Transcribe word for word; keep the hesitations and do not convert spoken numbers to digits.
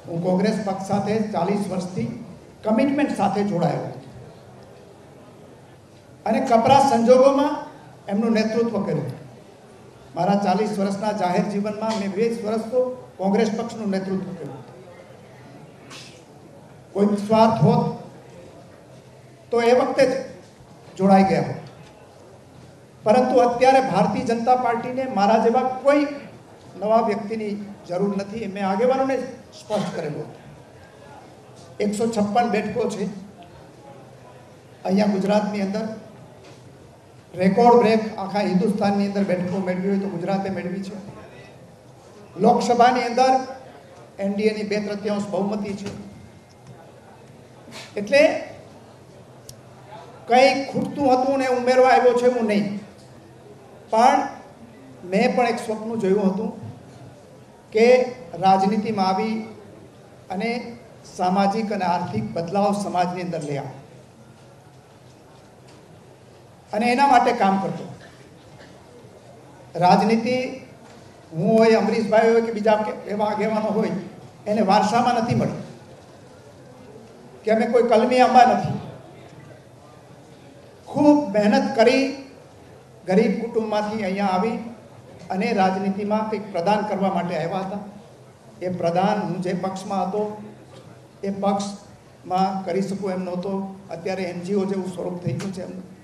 હું કોંગ્રેસ પક્ષ સાથે ચાલીસ વર્ષથી કમિટમેન્ટ સાથે જોડાયો અને કપરા સંજોગોમાં એમનું નેતૃત્વ કર્યું. મારા ચાલીસ વર્ષના જાહેર જીવનમાં મેં વીસ વર્ષ તો કોંગ્રેસ પક્ષનું નેતૃત્વ કર્યું. કોઈ સ્વાર્થ હોત તો એ વખતે જ જોડાઈ ગયા હોત, પરંતુ અત્યારે ભારતીય જનતા પાર્ટીને મારા જેવા કોઈ નવા વ્યક્તિની જરૂર નથી. મેં આગેવાનોને સ્પષ્ટ કરેલું. એકસો છપ્પન બેઠકો છે અહીંયા ગુજરાતની અંદર. રેકોર્ડ બ્રેક આખા હિન્દુસ્તાનની અંદર બેઠકો મેળવી હોય તો ગુજરાતે મેળવી છે. લોકસભાની અંદર એનડીએની બે તૃતીયાંશ બહુમતી છે. એટલે કંઈ ખૂટતું હતું ને ઉમેરવા આવ્યો છે હું નહીં, પણ મેં પણ એક સ્વપ્ન જોયું હતું કે રાજનીતિમાં આવી અને સામાજિક અને આર્થિક બદલાવ સમાજની અંદર લઈ આવે અને એના માટે કામ કરતો. રાજનીતિ હું હોય, અમરીશભાઈ હોય કે બીજા એવા આગેવાનો હોય, એને વારસામાં નથી મળી કે અમે કોઈ કલમી આંબા નથી. ખૂબ મહેનત કરી ગરીબ કુટુંબમાંથી અહીંયા આવી અને રાજનીતિમાં કંઈક પ્રદાન કરવા માટે આવ્યા હતા. એ પ્રદાન હું જે પક્ષમાં હતો એ પક્ષમાં કરી શકું એમ નહોતો. અત્યારે એનજીઓ જેવું સ્વરૂપ થઈ ગયું છે એમનું.